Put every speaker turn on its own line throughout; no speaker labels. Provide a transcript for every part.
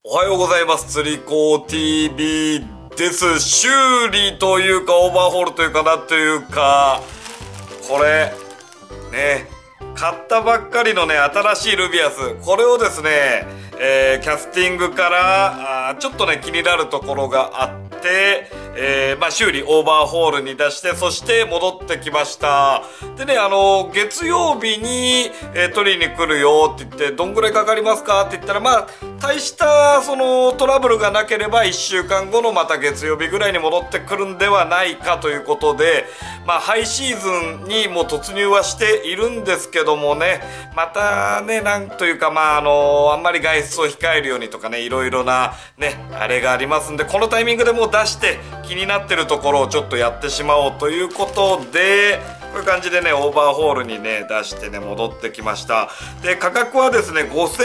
おはようございます。釣り子 TV です。修理というかオーバーホールというかなんというか、これね、買ったばっかりのね新しいルビアス、これをですね、キャスティングからちょっとね気になるところがあって、修理オーバーホールに出して、そして戻ってきました。でね、月曜日に、取りに来るよって言って、どんぐらいかかりますかって言ったら、大したそのトラブルがなければ1週間後のまた月曜日ぐらいに戻ってくるんではないかということで、ハイシーズンにもう突入はしているんですけどもね、またね、なんというかあんまり外出を控えるようにとかね、いろいろなねあれがありますんで、このタイミングでもう出して気になってるところをちょっとやってしまおうということで、こういう感じでねオーバーホールにね出してね戻ってきました。で価格はですね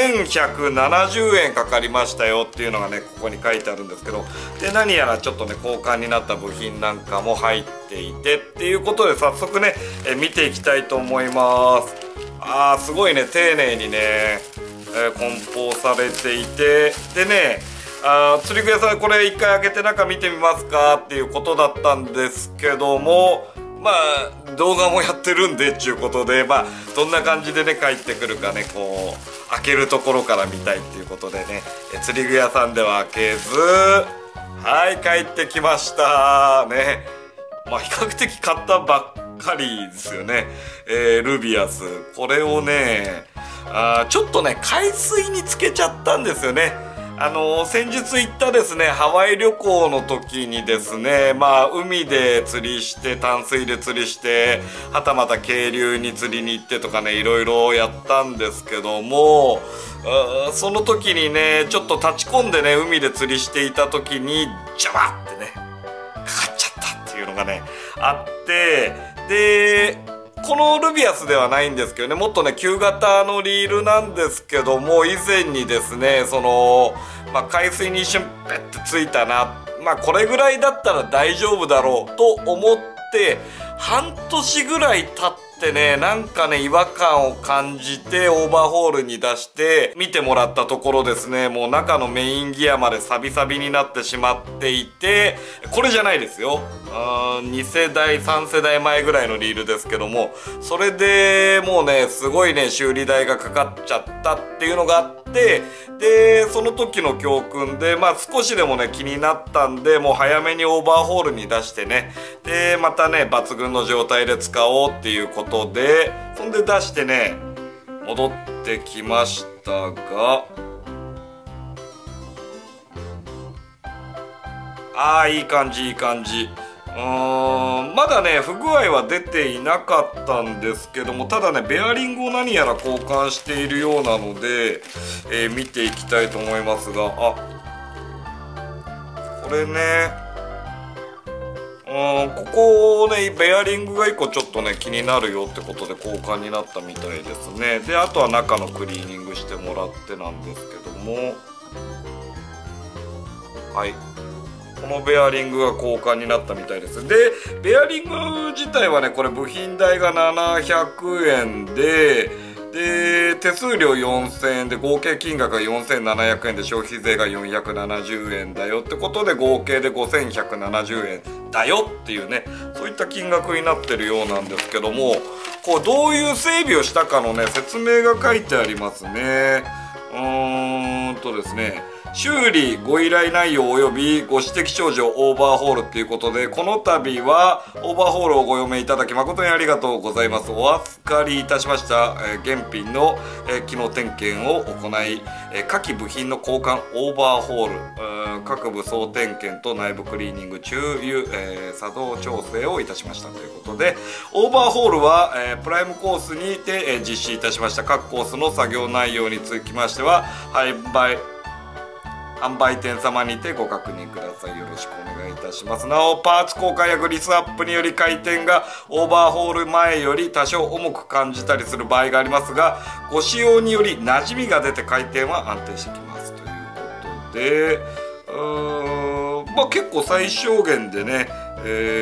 5170円かかりましたよっていうのがねここに書いてあるんですけど、で何やらちょっとね交換になった部品なんかも入っていてっていうことで、早速ね見ていきたいと思います。すごいね丁寧にね、梱包されていて、でね釣り具屋さんこれ一回開けて中見てみますかっていうことだったんですけども、動画もやってるんでっていうことで、どんな感じでね帰ってくるかね、こう開けるところから見たいっていうことでね、釣り具屋さんでは開けず、はい帰ってきましたね。比較的買ったばっかりですよね、ルビアス。これをねちょっとね海水につけちゃったんですよね。先日行ったですねハワイ旅行の時にですね、海で釣りして、淡水で釣りして、はたまた渓流に釣りに行ってとかね、いろいろやったんですけども、その時にねちょっと立ち込んでね海で釣りしていた時にジャバってねかかっちゃったっていうのがねあって、でこのルビアスではないんですけどね、もっとね旧型のリールなんですけども、以前にですね海水に一瞬ペッてついたな、これぐらいだったら大丈夫だろうと思って半年ぐらい経ってね、なんかね違和感を感じてオーバーホールに出して見てもらったところですね、もう中のメインギアまでサビサビになってしまっていて、これじゃないですよ、2世代3世代前ぐらいのリールですけども、それでもうねすごいね修理代がかかっちゃったっていうのがあって、でその時の教訓で少しでもね気になったんで、もう早めにオーバーホールに出してね、でまたね抜群の状態で使おうっていうことで、そんで出してね戻ってきましたが、いい感じいい感じ。まだね不具合は出ていなかったんですけども、ただねベアリングを何やら交換しているようなので、見ていきたいと思いますが、これねここねベアリングが1個ちょっとね気になるよってことで交換になったみたいですね。であとは中のクリーニングしてもらってなんですけども、このベアリングが交換になったみたいです。でベアリング自体はねこれ部品代が700円で手数料4000円で合計金額が4700円で消費税が470円だよってことで合計で5170円だよっていうね、そういった金額になってるようなんですけども、こうどういう整備をしたかのね説明が書いてありますね。ですね、修理ご依頼内容及びご指摘症状オーバーホールっていうことで、この度はオーバーホールをご用命いただき誠にありがとうございます。お預かりいたしました現品の機能点検を行い、下記部品の交換オーバーホール、各部総点検と内部クリーニング中油、作動調整をいたしましたということで、オーバーホールはプライムコースにて実施いたしました。各コースの作業内容につきましては販売店様にてご確認ください。よろしくお願いいたします。なおパーツ交換やグリスアップにより回転がオーバーホール前より多少重く感じたりする場合がありますが、ご使用により馴染みが出て回転は安定してきますということで、結構最小限でね、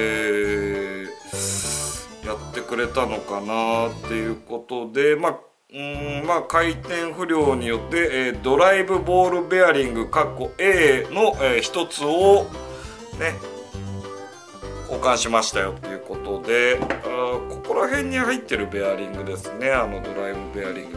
やってくれたのかなっていうことで、 まあ回転不良によって、ドライブボールベアリング（A） の、一つをね交換しましたよということで、ここら辺に入ってるベアリングですね。ドライブベアリング、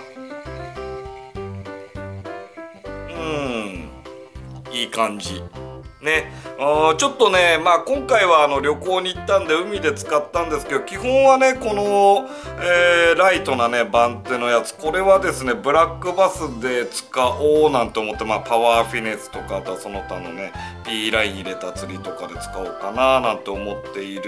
いい感じね。ちょっとね、まあ今回は旅行に行ったんで海で使ったんですけど、基本はねこの、ライトなね番手のやつ、これはですねブラックバスで使おうなんて思って、まあパワーフィネスとかその他のね P ライン入れた釣りとかで使おうかななんて思ってい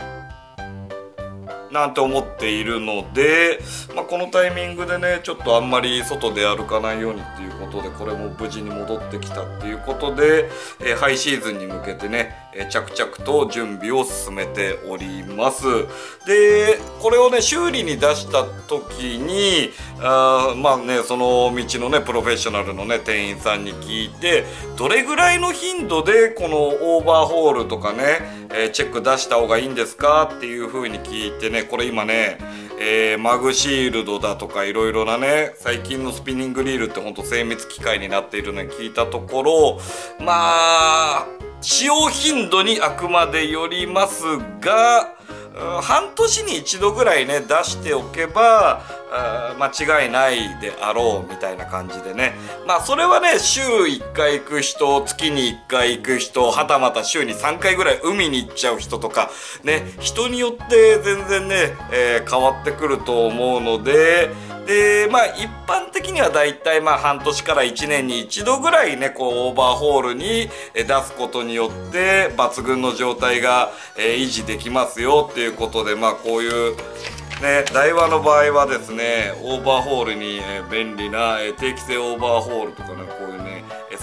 るので、まあ、このタイミングでねちょっとあんまり外で歩かないようにっていうことで、これも無事に戻ってきたっていうことで、ハイシーズンに向けてね着々と準備を進めております。でこれをね修理に出した時にまあねその道のねプロフェッショナルのね店員さんに聞いて、どれぐらいの頻度でこのオーバーホールとかねチェック出した方がいいんですかっていう風に聞いてね、これ今ねマグシールドだとかいろいろなね最近のスピニングリールってほんと精密機械になっているのに聞いたところ、まあ使用頻度にあくまでよりますが、半年に一度ぐらいね出しておけば間違いないであろうみたいな感じでね、まあそれはね週1回行く人、月に1回行く人、はたまた週に3回ぐらい海に行っちゃう人とかね、人によって全然ね、変わってくると思うので、まあ一般的にはだいたいまあ半年から1年に一度ぐらいねこうオーバーホールに出すことによって抜群の状態が維持できますよっていうことで、まあこういうね、ダイワの場合はですねオーバーホールに便利な定期性オーバーホールとかね、こういうね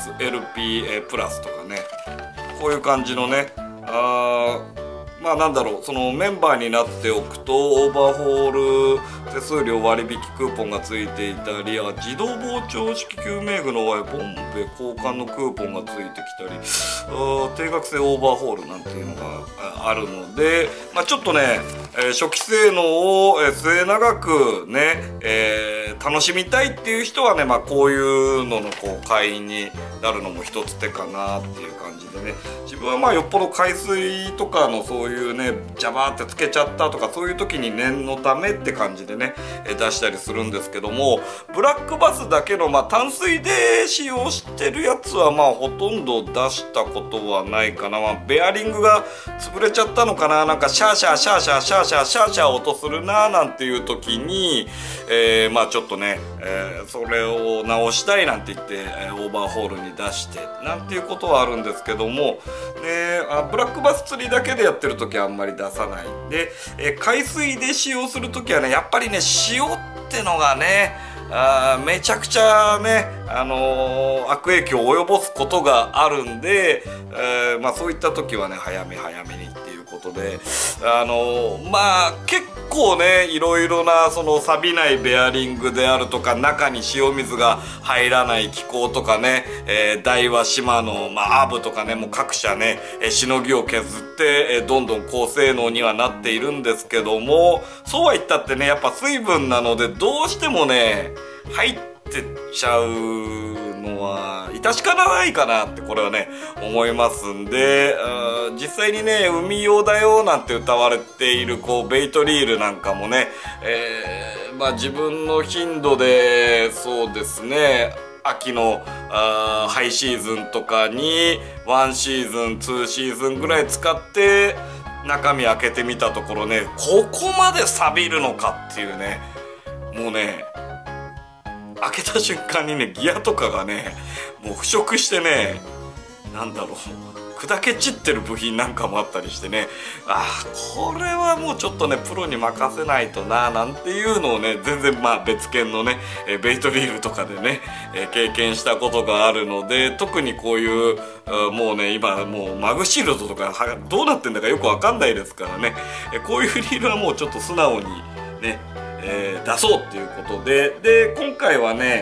SLP プラスとかね、こういう感じのねまあなんだろう、そのメンバーになっておくとオーバーホール手数料割引クーポンがついていたり、自動膨張式救命具のボンベ交換のクーポンがついてきたり、定額制オーバーホールなんていうのがあるので、まあ、ちょっとね、初期性能を末永くね、楽しみたいっていう人はね、まあ、こういうののこう会員になるのも一つ手かなっていう感じでね、自分はまあよっぽど海水とかのそういうねジャバーってつけちゃったとかそういう時に念のためって感じでね出したりするんですけども、ブラックバスだけのまあ淡水で使用してるやつはまあほとんど出したことはないかな。まあ、ベアリングが潰れちゃったのかな、なんかシャーシャーシャーシャーシャーシャーシャーシャー音するなーなんていう時に、まあちょっとね、それを直したいなんて言って、オーバーホールに出してなんていうことはあるんですけども、ブラックバス釣りだけでやってる時はあんまり出さないで、海水で使用する時はねやっぱりね塩ってのがねめちゃくちゃね、悪影響を及ぼすことがあるんで、まあそういった時はね早めにっていうことで、まあ結構ねいろいろなその錆びないベアリングであるとか、中に塩水が入らない機構とかね、ダイワシマノ、アブとかね、もう各社ねしのぎを削って、どんどん高性能にはなっているんですけども、そうは言ったってねやっぱ水分なのでどうしてもね入ってっちゃうのは致し方ないかなってこれはね思いますんで、実際にね海用だよなんて歌われているこうベイトリールなんかもね、まあ自分の頻度でそうですね秋のハイシーズンとかに1シーズン2シーズンぐらい使って中身開けてみたところね、ここまで錆びるのかっていうね、もうね開けた瞬間にねギアとかがねもう腐食してね、なんだろう砕け散ってる部品なんかもあったりしてね、これはもうちょっとねプロに任せないとななんていうのをね全然まあ別件のねベイトリールとかでね経験したことがあるので、特にこういうもうね今もうマグシールドとかどうなってんだかよくわかんないですからね、こういうリールはもうちょっと素直にね出そうっていうことで、今回はね、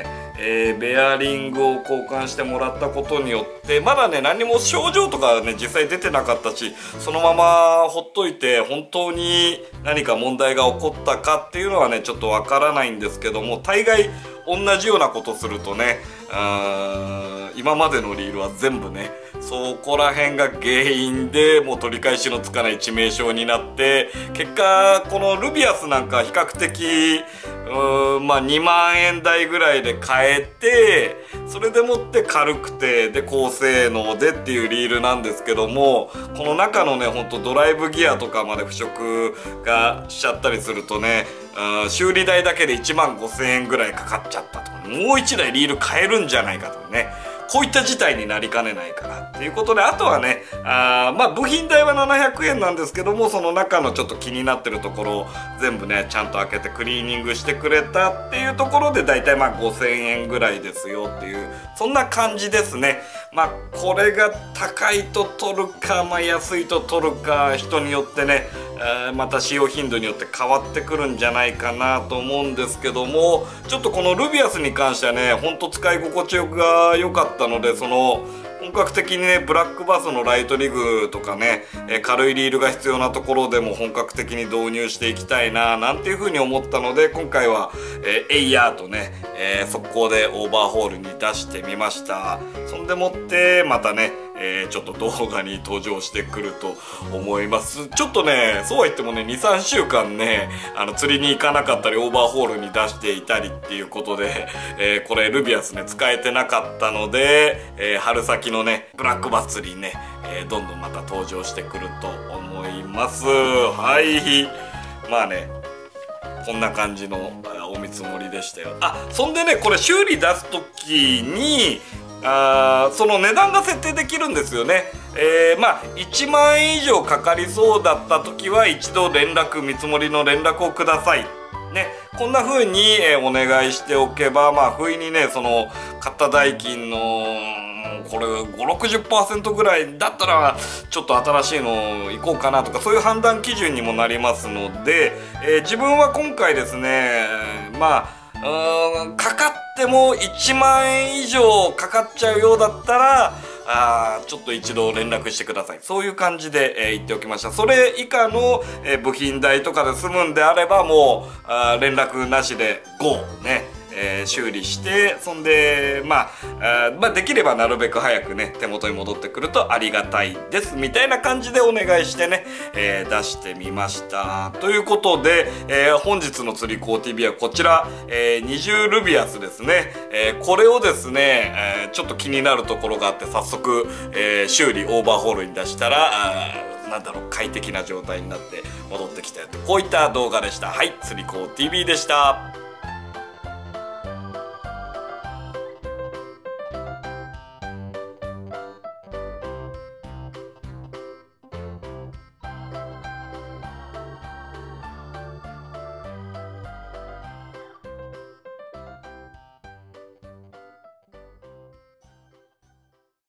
ベアリングを交換してもらったことによってまだね何も症状とかね実際出てなかったし、そのままほっといて本当に何か問題が起こったかっていうのはねちょっとわからないんですけども、大概同じようなことするとね、今までのリールは全部ねそこら辺が原因でもう取り返しのつかない致命傷になって、結果このルビアスなんか比較的まあ2万円台ぐらいで買えて、それでもって軽くてで高性能でっていうリールなんですけども、この中のねほんとドライブギアとかまで腐食がしちゃったりするとね、修理代だけで1万5,000円ぐらいかかっちゃったと、もう1台リール買えるんじゃないかとね、こういった事態になりかねないからっていうことで、あとはねまあ部品代は700円なんですけども、その中のちょっと気になってるところを全部ねちゃんと開けてクリーニングしてくれたっていうところでだいたいまあ5,000円ぐらいですよっていう、そんな感じですね。まあこれが高いと取るか、まあ、安いと取るか人によってねまた使用頻度によって変わってくるんじゃないかなと思うんですけども、ちょっとこのルビアスに関してはねほんと使い心地が良かったので、その本格的にねブラックバスのライトリグとかね軽いリールが必要なところでも本格的に導入していきたいななんていうふうに思ったので、今回はエイヤーとね速攻でオーバーホールに出してみました。そんでもってまたねちょっと動画に登場してくると思います。ちょっとねそうは言ってもね 2,3 週間ね釣りに行かなかったりオーバーホールに出していたりっていうことで、これルビアスね使えてなかったので、春先のねブラックバス釣りにね、どんどんまた登場してくると思います。はい、まあねこんな感じのお見積もりでしたよ。そんでねこれ修理出す時にその値段が設定できるんですよね。まあ1万円以上かかりそうだった時は一度見積もりの連絡をくださいね、こんな風にお願いしておけば、まあ不意にねその買った代金のこれ 5,60% ぐらいだったらちょっと新しいの行こうかなとか、そういう判断基準にもなりますので、自分は今回ですねまあかかっても1万円以上かかっちゃうようだったらちょっと一度連絡してください、そういう感じで、言っておきました。それ以下の、部品代とかで済むんであればもう連絡なしで GO ね修理して、そんでまあできればなるべく早くね手元に戻ってくるとありがたいですみたいな感じでお願いしてね、出してみました。ということで、本日の釣り子 TV はこちら、20ルビアスですね、これをですね、ちょっと気になるところがあって早速、修理オーバーホールに出したらなんだろう快適な状態になって戻ってきたよと、こういった動画でした。はい、釣り子 TV でした。